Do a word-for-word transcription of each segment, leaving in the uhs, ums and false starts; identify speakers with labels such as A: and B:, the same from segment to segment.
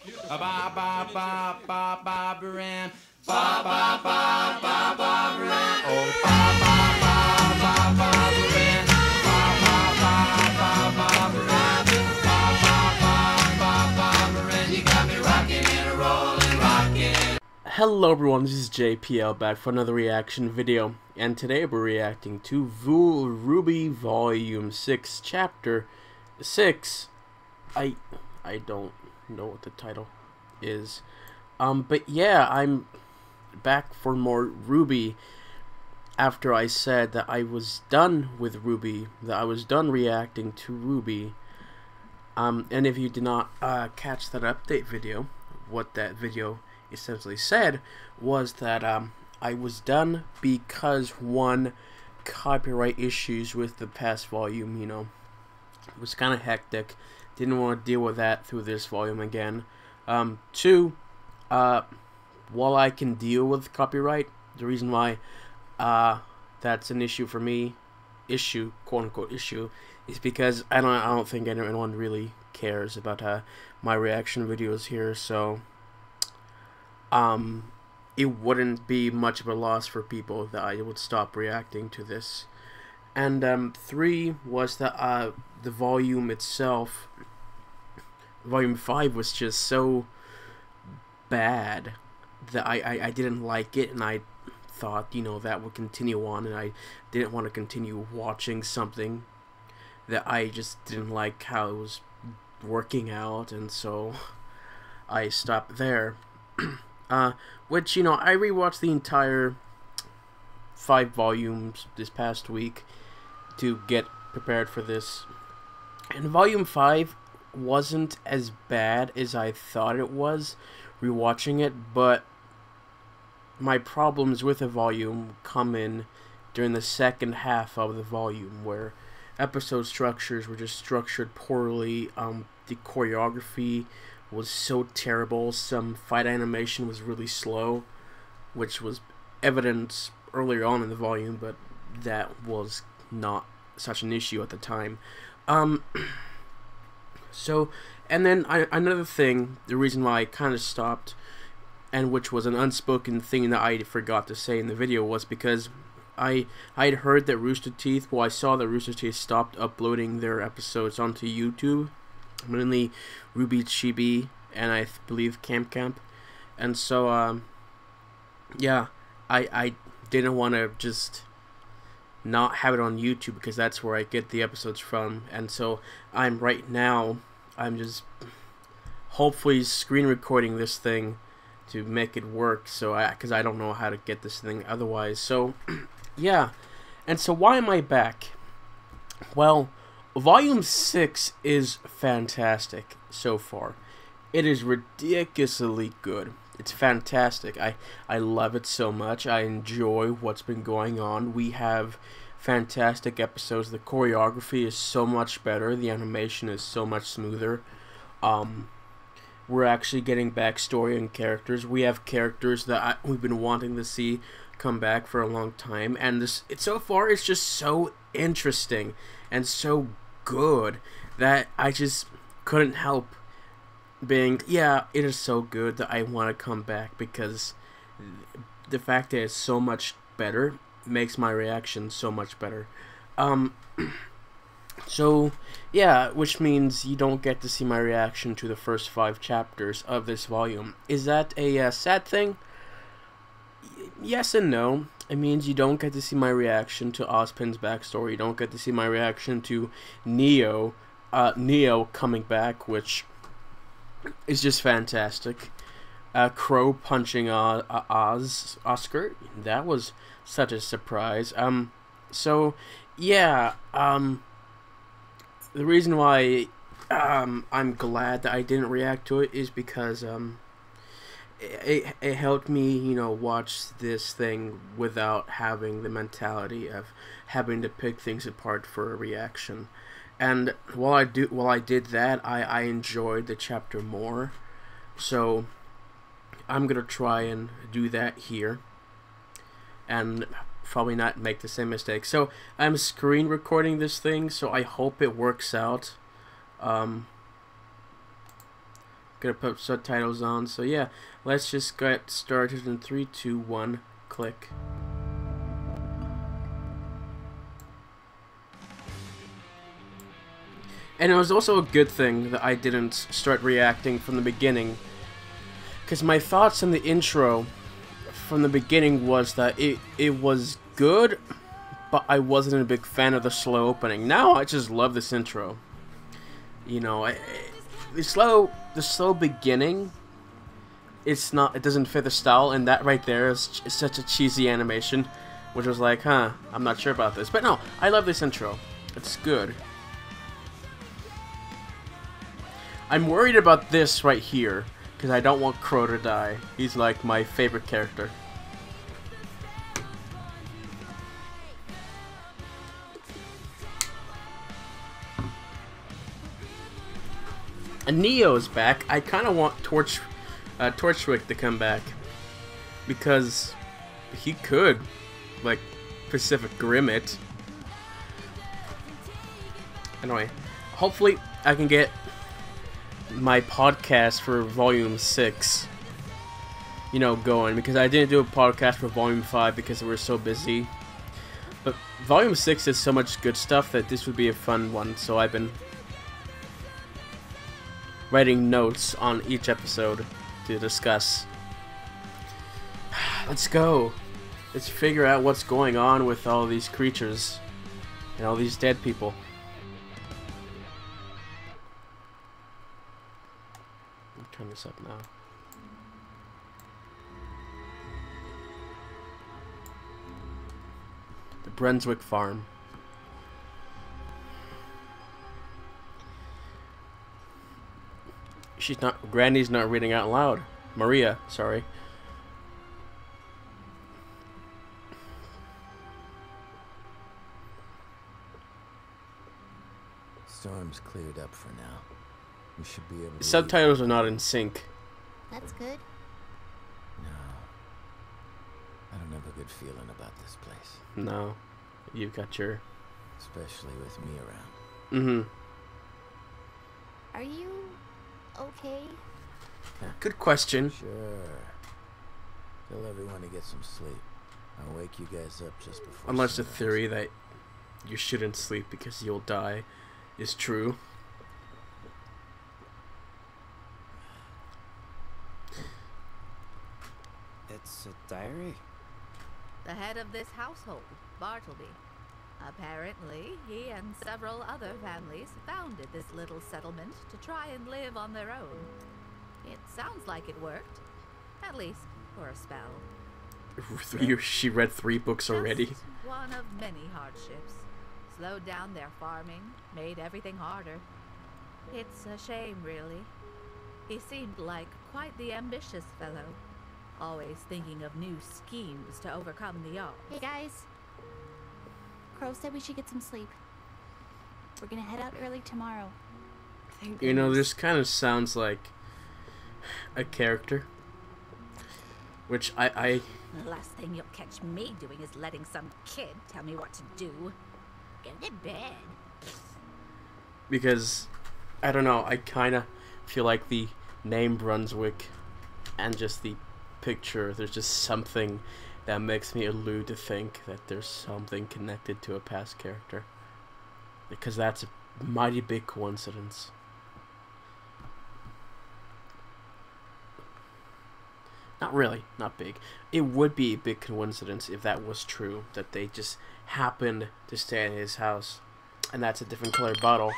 A: Ba ba ba ba ba Baran. Ba ba ba ba ba Baran. Oh ba ba ba ba ba Baran. Ba ba ba ba ba Baran. Ba ba ba ba ba Baran. You got me rocking and rolling, rocking.
B: Hello everyone, this is J P L back for another reaction video, and today we're reacting to Fenrir RWBY Volume six, Chapter six. I I don't know what the title is. Um, but yeah, I'm back for more RWBY after I said that I was done with RWBY, that I was done reacting to RWBY. Um, and if you did not uh, catch that update video, what that video essentially said was that um, I was done because one, copyright issues with the past volume, you know, it was kind of hectic. Didn't want to deal with that through this volume again. Um, two, uh, while I can deal with copyright, the reason why uh, that's an issue for me, issue, quote unquote issue, is because I don't, I don't think anyone really cares about uh, my reaction videos here, so um, it wouldn't be much of a loss for people that I would stop reacting to this. And um, three was that uh, the volume itself, volume five, was just so bad that I, I, I didn't like it, and I thought, you know, that would continue on, and I didn't want to continue watching something that I just didn't like how it was working out, and so I stopped there. uh, which, you know, I rewatched the entire five volumes this past week to get prepared for this, and volume five wasn't as bad as I thought it was rewatching it, but my problems with the volume come in during the second half of the volume, where episode structures were just structured poorly. Um, the choreography was so terrible. Some fight animation was really slow, which was evident earlier on in the volume, but that was not such an issue at the time. Um, so, and then I, another thing, the reason why I kind of stopped, and which was an unspoken thing that I forgot to say in the video, was because I I had heard that Rooster Teeth, well, I saw that Rooster Teeth stopped uploading their episodes onto YouTube, mainly RWBY Chibi and I believe Camp Camp, and so um, yeah, I I didn't want to just not have it on YouTube because that's where I get the episodes from, and so I'm right now I'm just hopefully screen recording this thing to make it work, so I because I don't know how to get this thing otherwise. So yeah, and so why am I back? Well, volume six is fantastic so far. It is ridiculously good. It's fantastic. I, I love it so much. I enjoy what's been going on. We have fantastic episodes. The choreography is so much better. The animation is so much smoother. Um, we're actually getting backstory and characters. We have characters that I, we've been wanting to see come back for a long time. And this, it, so far, it's just so interesting and so good that I just couldn't help being, yeah, it is so good that I want to come back, because the fact that it's so much better makes my reaction so much better. Um, so, yeah, which means you don't get to see my reaction to the first five chapters of this volume. Is that a uh, sad thing? Y yes and no. It means you don't get to see my reaction to Ozpin's backstory. You don't get to see my reaction to Neo, uh, Neo coming back, which is just fantastic. Uh, Crow punching uh, Oz, Oscar, that was such a surprise. Um, so yeah, um, the reason why um I'm glad that I didn't react to it is because um. It, it helped me, you know, watch this thing without having the mentality of having to pick things apart for a reaction. And while I do, while I did that, I, I enjoyed the chapter more. So I'm gonna try and do that here, and probably not make the same mistake. So I'm screen recording this thing, so I hope it works out. Um, Gonna put subtitles on. So yeah, let's just get started in three, two, one, click. And it was also a good thing that I didn't start reacting from the beginning, because my thoughts in the intro from the beginning was that it, it was good, but I wasn't a big fan of the slow opening. Now I just love this intro. You know, I, the slow the slow beginning, it's not it doesn't fit the style, and that right there is, is such a cheesy animation, which was like, huh, I'm not sure about this. But no, I love this intro. It's good. I'm worried about this right here, because I don't want Crow to die. He's like my favorite character. And Neo's back. I kind of want Torch, uh, Torchwick to come back, because he could, like, Pacific Rim it. Anyway, hopefully I can get my podcast for volume six, you know, going, because I didn't do a podcast for volume five because we were so busy. But volume six is so much good stuff that this would be a fun one, so I've been writing notes on each episode to discuss. Let's go. Let's figure out what's going on with all these creatures and all these dead people. Turn this up now. The Brunswick Farm. She's not. Granny's not reading out loud. Maria, sorry.
C: Storm's cleared up for now. We should be able to
B: Subtitles are not in sync.
D: That's good.
C: No. I don't have a good feeling about this place.
B: No. You've got your...
C: Especially with me around.
B: Mm-hmm.
D: Are you okay?
B: Good question.
C: Sure. Tell everyone to get some sleep. I'll wake you guys up just before
B: Unless the
C: sunrise.
B: theory that you shouldn't sleep because you'll die is true.
E: It's a diary?
F: The head of this household, Bartleby. Apparently, he and several other families founded this little settlement to try and live on their own. It sounds like it worked. At least, for a spell.
B: You, she read three books already.
F: Just one of many hardships. Slowed down their farming, made everything harder. It's a shame, really. He seemed like quite the ambitious fellow. Always thinking of new schemes to overcome the odds.
D: Hey guys. Crow said we should get some sleep. We're gonna head out early tomorrow.
F: Thank
B: You know,
F: goodness.
B: this kind of sounds like a character. Which I, I...
F: The last thing you'll catch me doing is letting some kid tell me what to do. Get to bed.
B: Because, I don't know, I kind of feel like the name Brunswick and just the picture, there's just something that makes me allude to think that there's something connected to a past character. Because that's a mighty big coincidence. Not really, not big. It would be a big coincidence if that was true, that they just happened to stay at his house. And that's a different colored bottle.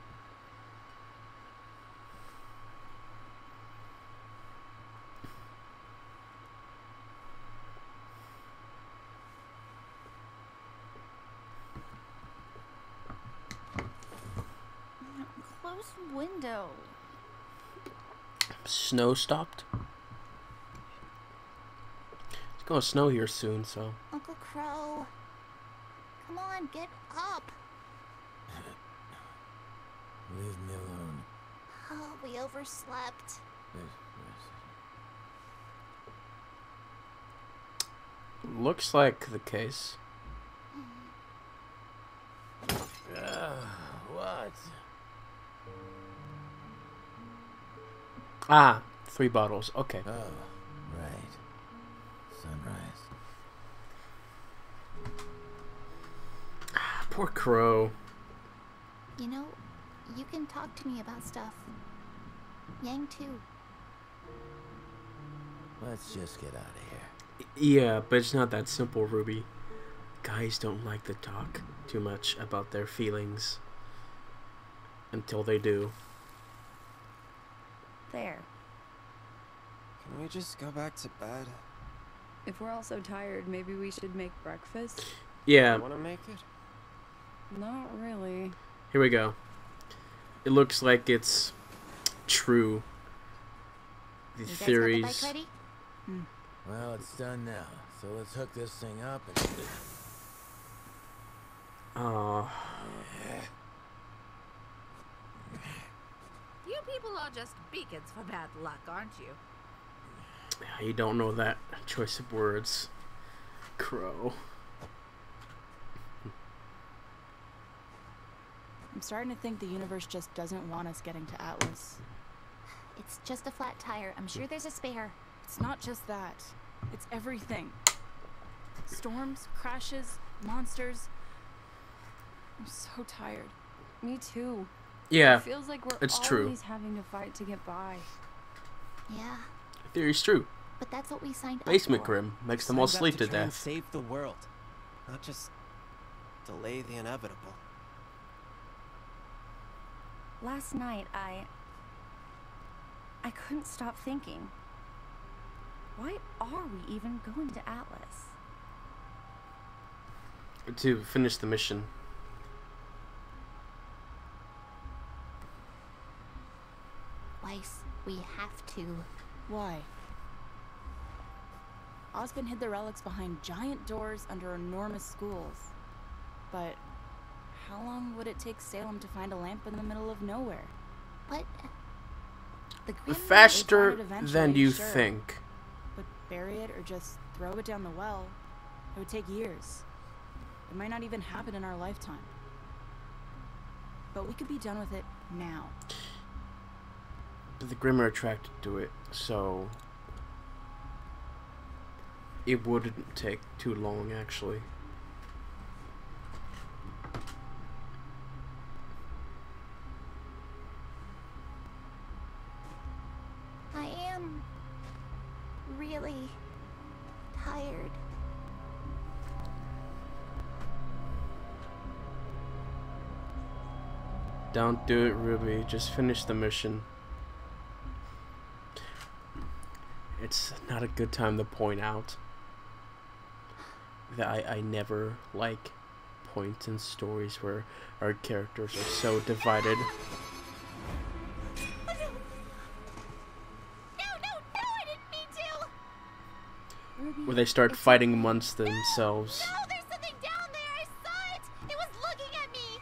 D: Close window.
B: Snow stopped. It's gonna snow here soon, so.
D: Uncle Crow. Come on, get up.
C: Leave me alone.
D: Oh, we overslept.
B: Looks like the case.
C: Uh, what?
B: Ah, three bottles. Okay.
C: Oh, right. Sunrise.
B: Poor Crow.
D: You know, you can talk to me about stuff. Yang too.
C: Let's just get out of here.
B: Yeah, but it's not that simple, Ruby. Guys don't like to talk too much about their feelings until they do.
G: There.
E: Can we just go back to bed?
G: If we're all so tired, maybe we should make breakfast?
B: Yeah,
E: You wanna make it?
G: Not really.
B: here we go. It looks like it's true. The
D: You guys got the
B: theories.
D: bike ready?
C: Well, it's done now, so let's hook this thing up and...
B: Oh,
F: You people are just beacons for bad luck, aren't you?
B: you don't know that choice of words, Crow.
H: I'm starting to think the universe just doesn't want us getting to Atlas.
D: It's just a flat tire. I'm sure there's a spare.
H: It's not just that. It's everything. Storms, crashes, monsters. I'm so tired.
G: Me too.
B: Yeah,
G: It feels like we're
B: it's
G: always
B: true.
G: having to fight to get by.
D: Yeah,
B: the theory's true.
D: but that's what we signed
B: Basement
D: up for.
B: Grim makes them all
E: Signed up
B: sleep to
E: try and
B: death.
E: Save the world, not just delay the inevitable.
G: Last night, I... I couldn't stop thinking. Why are we even going to Atlas?
B: To finish the mission.
D: Weiss, we have to.
H: Why? Osmond hid the relics behind giant doors under enormous schools. But how long would it take Salem to find a lamp in the middle of nowhere?
D: What? The Grim
B: Faster
H: They found it
B: than
H: eventually,
B: you
H: sure.
B: think.
H: But bury it or just throw it down the well, it would take years. It might not even happen in our lifetime. But we could be done with it now.
B: But the Grim are attracted to it, so it wouldn't take too long, actually.
D: I am really tired.
B: Don't do it, Ruby. Just finish the mission. It's not a good time to point out that I, I never like points in stories where our characters are so divided.
D: No, no, no, I didn't mean to!
G: Ruby,
B: Where they start
G: it's
B: fighting
G: okay.
B: amongst themselves.
D: No, there's something down there! I saw it! It was looking at me!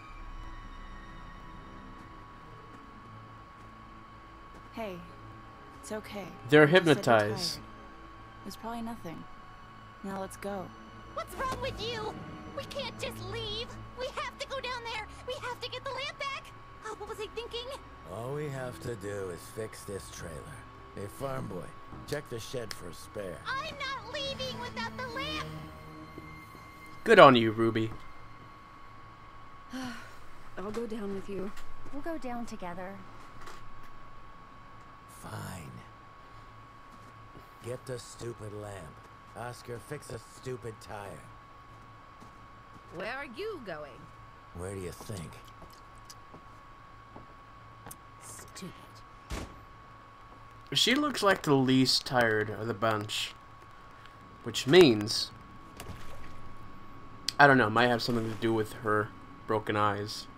H: Hey, it's okay.
B: They're
H: You just said you're
B: hypnotized.
H: tired. It's probably nothing. Now let's go.
D: What's wrong with you? We can't just leave! We have to go down there! We have to get the lamp back! Oh, what was I thinking?
C: All we have to do is fix this trailer. Hey, farm boy, check the shed for a spare.
D: I'm not leaving without the lamp!
B: Good on you, Ruby.
G: I'll go down with you.
I: We'll go down together.
C: Fine. Get the stupid lamp. Oscar, fix a stupid tire.
F: Where are you going?
C: Where do you think?
I: Stupid.
B: She looks like the least tired of the bunch. Which means... I don't know, might have something to do with her broken eyes.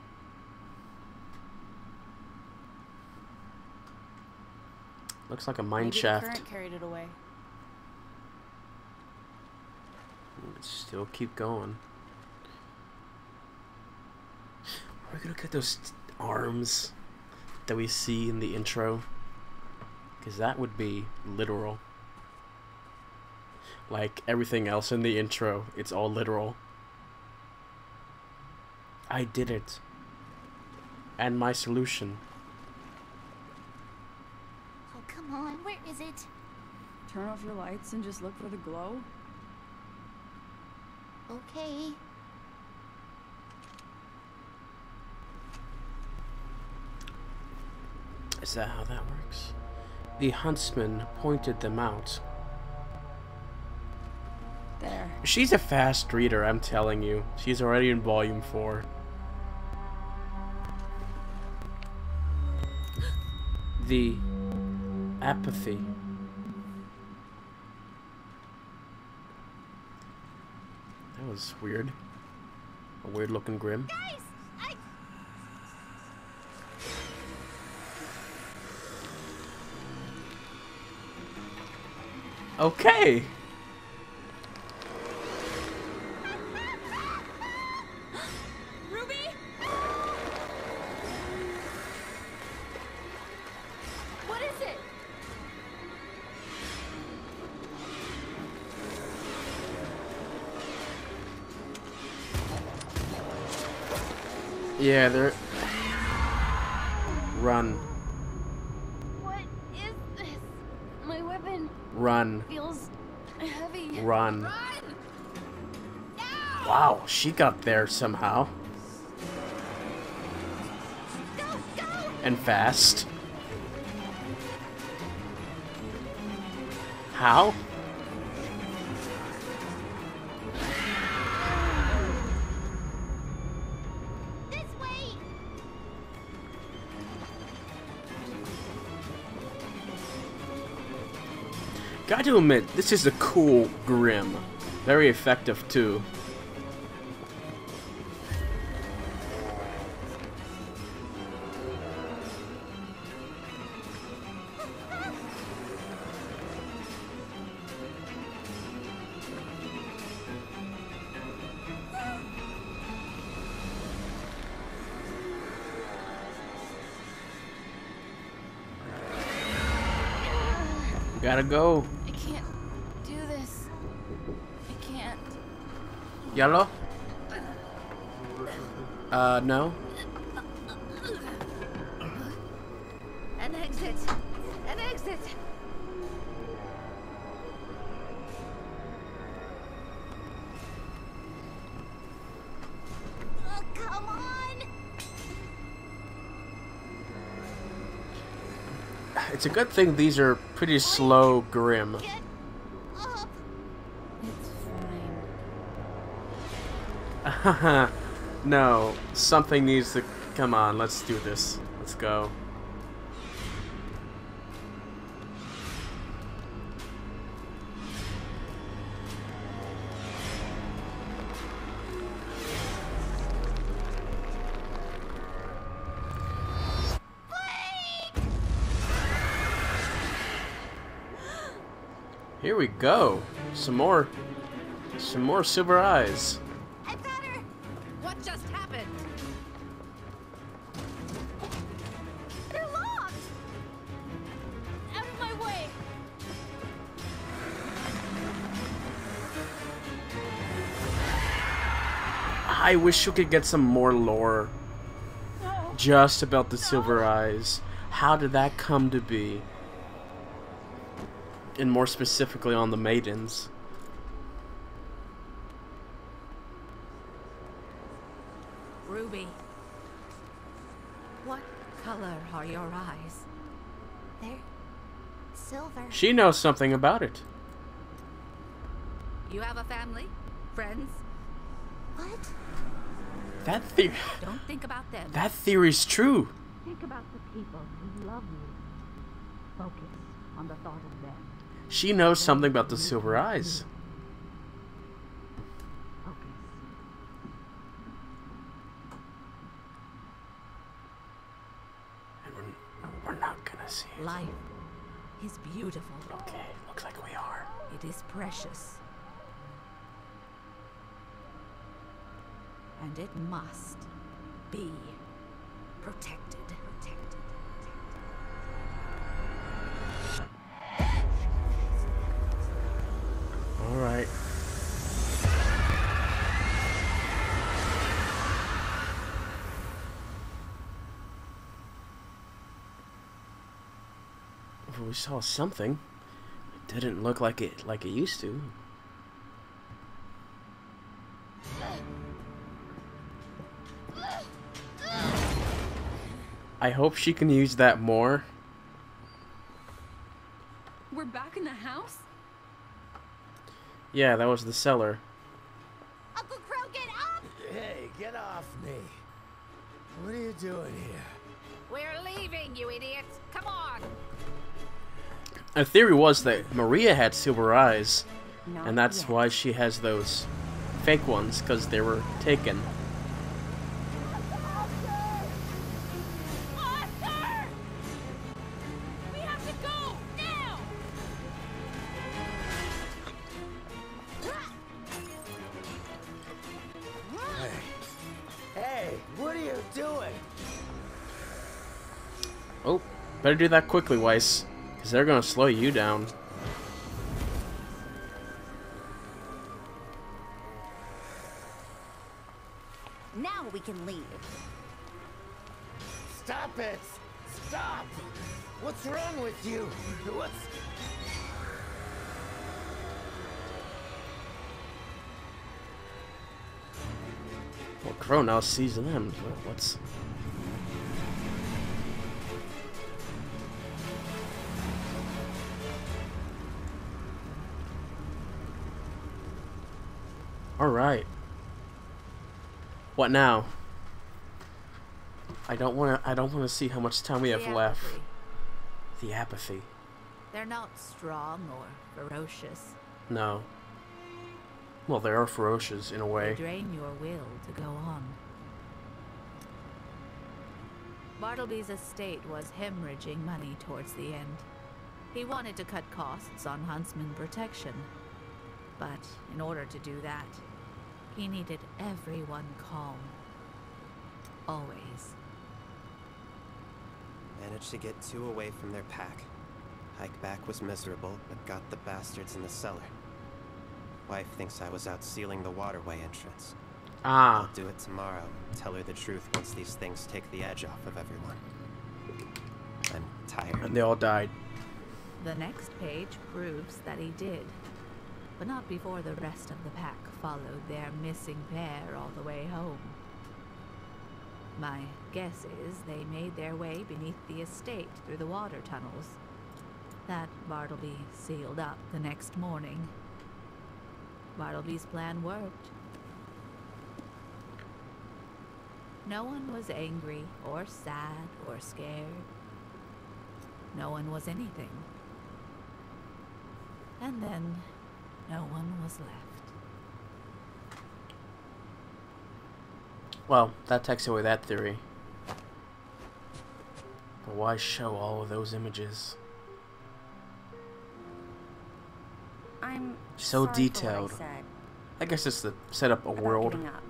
B: Looks like a mine
H: Maybe
B: shaft.
H: the current carried it away.
B: Let's still keep going. Are we gonna look at those arms that we see in the intro? Because that would be literal. Like everything else in the intro, it's all literal. I did it. And my solution.
D: on, where is it?
H: Turn off your lights and just look for the glow.
D: Okay.
B: Is that how that works? The huntsman pointed them out.
H: There.
B: She's a fast reader, I'm telling you. She's already in volume four. The apathy. That was weird. A weird looking grim.
D: Guys, I...
B: Okay.
H: Ruby? What is it?
B: Yeah, they're... Run.
G: What is this? My weapon
B: Run.
G: feels heavy.
B: Run.
G: Run!
B: Wow, she got there somehow.
D: Go, go!
B: And fast. How?
D: This way!
B: Got to admit, this is a cool Grim. Very effective too. Gotta go.
G: I can't do this. I can't.
B: Yellow? Uh, no?
F: An exit! An exit!
D: Oh, come on!
B: It's a good thing these are pretty slow Grim.
D: Get up!
G: It's fine.
B: No, something needs to... Come on, let's do this. Let's go. Here we go. Some more... Some more silver eyes.
D: I've got her!
F: What just happened?
D: They're locked! Out of my way!
B: I wish you could get some more lore just about the silver eyes. How did that come to be? And more specifically on the maidens.
F: Ruby. What color are your eyes?
D: They're silver.
B: She knows something about it.
F: You have a family? Friends?
D: What?
B: That theory...
F: Don't think about them.
B: That theory's true.
F: Think about the people who love you. Focus on the thought of them.
B: She knows something about the silver eyes.
F: Focus.
B: And we're, we're not gonna see it.
F: Life is beautiful.
B: Okay, looks like we are.
F: It is precious. And it must be protected. Protected.
B: All right. we saw something. It didn't look like it like it used to. I hope she can use that more.
J: We're back in the house?
B: Yeah, that was the cellar.
D: Uncle Crow, get up!
C: Hey, get off me. What are you doing here?
F: We're leaving, you idiots. Come on.
B: The theory was that Maria had silver eyes,
G: Not
B: and that's
G: yet.
B: why she has those fake ones, because they were taken.
D: Arthur! We have to go now!
C: Hey. Hey, what are you doing?
B: Oh, better do that quickly, Weiss, because they're going to slow you down.
G: Now we can leave.
C: Stop it! Stop! What's wrong with you? What's...
B: Well, Crow now sees them. But what's... Alright. What now? I don't want to. I don't want to see how much time we have
F: The
B: left.
F: apathy.
B: The apathy.
F: They're not strong or ferocious.
B: No. Well, they are ferocious in a
F: They
B: way.
F: drain your will to go on. Bartleby's estate was hemorrhaging money towards the end. He wanted to cut costs on huntsman protection. But in order to do that, he needed everyone calm. Always.
E: Managed to get two away from their pack. Hike back was miserable, but got the bastards in the cellar. Wife thinks I was out sealing the waterway entrance.
B: Ah.
E: I'll do it tomorrow. Tell her the truth once these things take the edge off of everyone. I'm tired.
B: And they all died.
F: The next page proves that he did. But not before the rest of the pack followed their missing pair all the way home. My guess is they made their way beneath the estate through the water tunnels. That Bartleby sealed up the next morning. Bartleby's plan worked. No one was angry or sad or scared. No one was anything. And then no one was left.
B: Well, that takes away that theory. But why show all of those images?
G: I'm
B: So
G: sorry
B: detailed.
G: For what I said.
B: I guess it's to set up a
G: about
B: world.
G: giving up.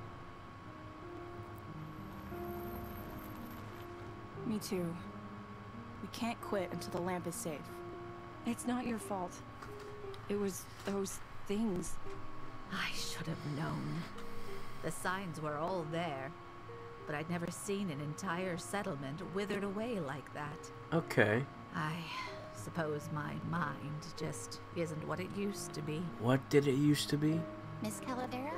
H: Me too. We can't quit until the lamp is safe.
J: It's not your fault. It was those things.
F: I should have known. The signs were all there, but I'd never seen an entire settlement withered away like that.
B: Okay.
F: I suppose my mind just isn't what it used to be.
B: What did it used to be?
D: Miss Calavera?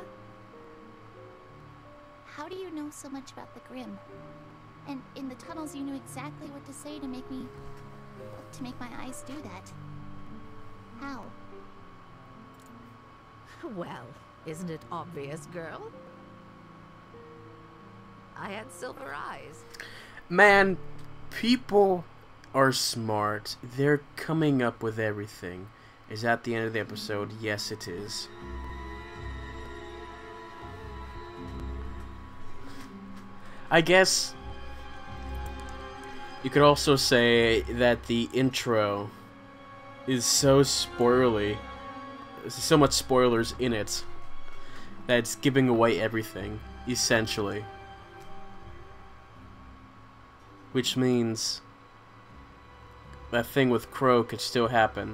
D: How do you know so much about the Grimm? And in the tunnels you knew exactly what to say to make me... to make my eyes do that. How?
F: Well, isn't it obvious, girl? I had silver eyes.
B: Man, people are smart. They're coming up with everything. Is that the end of the episode? Yes, it is. I guess you could also say that the intro is so spoilerly. There's so much spoilers in it that it's giving away everything, essentially. Which means that thing with Crow could still happen.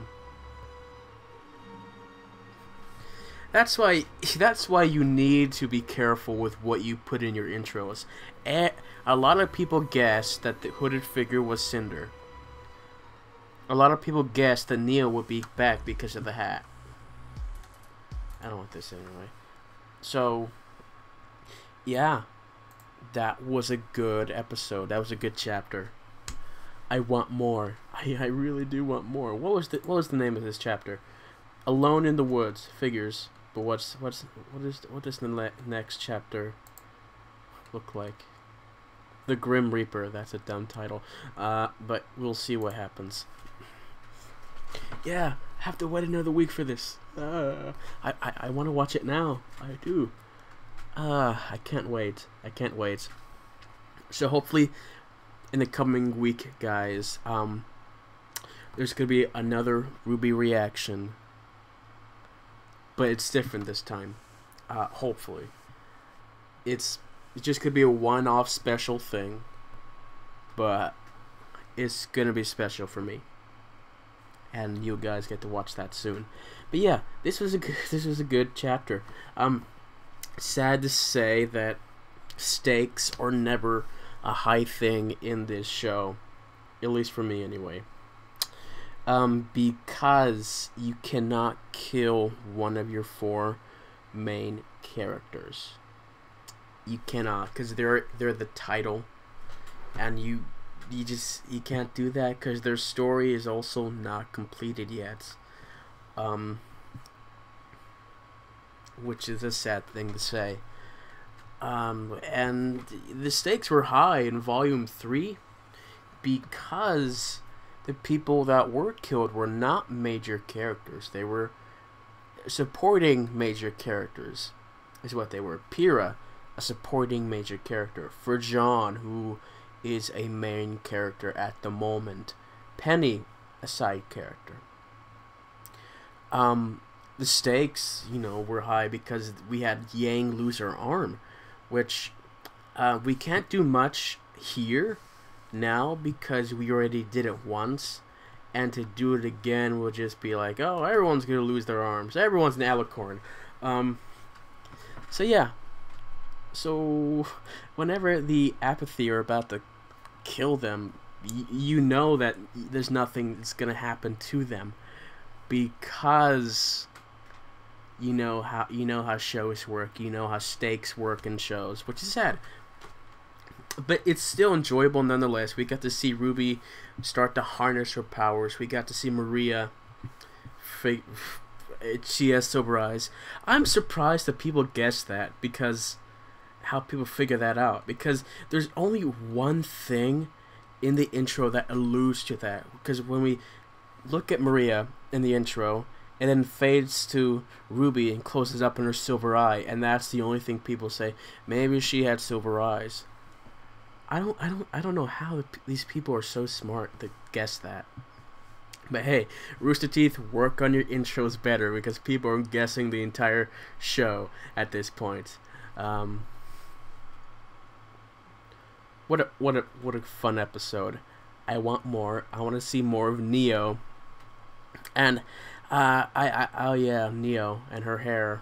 B: That's why that's why you need to be careful with what you put in your intros. A, a lot of people guessed that the hooded figure was Cinder. a lot of people guessed that Neo would be back because of the hat. I don't want this anyway. So, yeah, that was a good episode. That was a good chapter. I want more. I, I really do want more. What was the What was the name of this chapter? Alone in the Woods. Figures. But what's what's what is what does the le next chapter look like? The Grim Reaper. That's a dumb title. Uh, but we'll see what happens. Yeah, have to wait another week for this. Uh, I I, I want to watch it now. I do. Uh, I can't wait. I can't wait. So hopefully, in the coming week, guys, um, there's gonna be another RWBY reaction. But it's different this time. Uh, hopefully. It's it just could be a one-off special thing. But it's gonna be special for me. And you guys get to watch that soon. But yeah, this was a good, this was a good chapter. Um, sad to say that stakes are never a high thing in this show, at least for me anyway. Um, because you cannot kill one of your four main characters. You cannot, because they're they're the title, and you you just you can't do that because their story is also not completed yet. Um, which is a sad thing to say. Um, and the stakes were high in Volume three because the people that were killed were not major characters. They were supporting major characters, is what they were. Pyrrha, a supporting major character. For John, who is a main character at the moment. Penny, a side character. Um, the stakes, you know, were high because we had Yang lose her arm, which uh, we can't do much here now because we already did it once, and to do it again will just be like, oh, everyone's gonna lose their arms, everyone's an alicorn. Um, so yeah, so whenever the apathy are about to kill them, y you know that there's nothing that's gonna happen to them because you know how you know how shows work, you know how stakes work in shows, which is sad. But it's still enjoyable nonetheless. We got to see RWBY start to harness her powers. We got to see Maria. She has sober eyes. I'm surprised that people guessed that, because how people figure that out. Because there's only one thing in the intro that alludes to that. Because when we look at Maria in the intro, and then fades to RWBY and closes up in her silver eye, and that's the only thing people say. Maybe she had silver eyes. I don't, I don't, I don't know how these people are so smart to guess that. But hey, Rooster Teeth, work on your intros better because people are guessing the entire show at this point. Um, what a, what a, what a fun episode! I want more. I want to see more of Neo. And uh, I, I, oh yeah, Neo and her hair.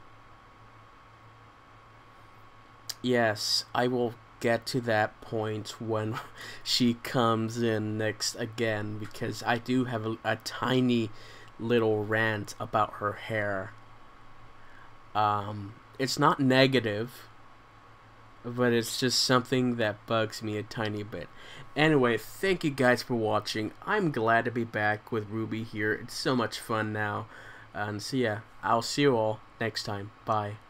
B: Yes, I will get to that point when she comes in next again, because I do have a, a tiny little rant about her hair. Um, it's not negative, but it's just something that bugs me a tiny bit. Anyway, thank you guys for watching. I'm glad to be back with RWBY here. It's so much fun now. And so yeah, I'll see you all next time. Bye.